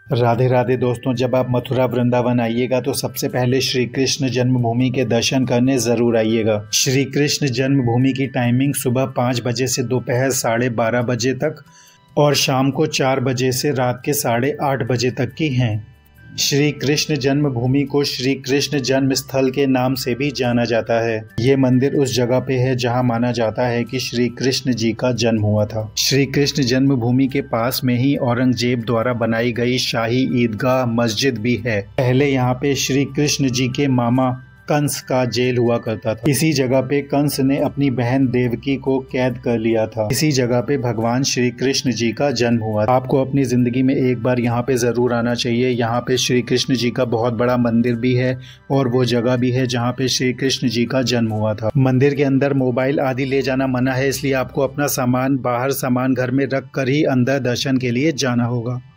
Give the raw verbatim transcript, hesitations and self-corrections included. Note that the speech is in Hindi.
राधे राधे दोस्तों, जब आप मथुरा वृंदावन आइएगा तो सबसे पहले श्री कृष्ण जन्मभूमि के दर्शन करने ज़रूर आइएगा। श्री कृष्ण जन्मभूमि की टाइमिंग सुबह पाँच बजे से दोपहर साढ़े बारह बजे तक और शाम को चार बजे से रात के साढ़े आठ बजे तक की हैं। श्री कृष्ण जन्मभूमि को श्री कृष्ण जन्म स्थल के नाम से भी जाना जाता है। ये मंदिर उस जगह पे है जहाँ माना जाता है कि श्री कृष्ण जी का जन्म हुआ था। श्री कृष्ण जन्मभूमि के पास में ही औरंगजेब द्वारा बनाई गई शाही ईदगाह मस्जिद भी है। पहले यहाँ पे श्री कृष्ण जी के मामा कंस का जेल हुआ करता था। इसी जगह पे कंस ने अपनी बहन देवकी को कैद कर लिया था। इसी जगह पे भगवान श्री कृष्ण जी का जन्म हुआ। आपको अपनी जिंदगी में एक बार यहाँ पे जरूर आना चाहिए। यहाँ पे श्री कृष्ण जी का बहुत बड़ा मंदिर भी है और वो जगह भी है जहाँ पे श्री कृष्ण जी का जन्म हुआ था। मंदिर के अंदर मोबाइल आदि ले जाना मना है, इसलिए आपको अपना सामान बाहर सामान घर में रख कर ही अंदर दर्शन के लिए जाना होगा।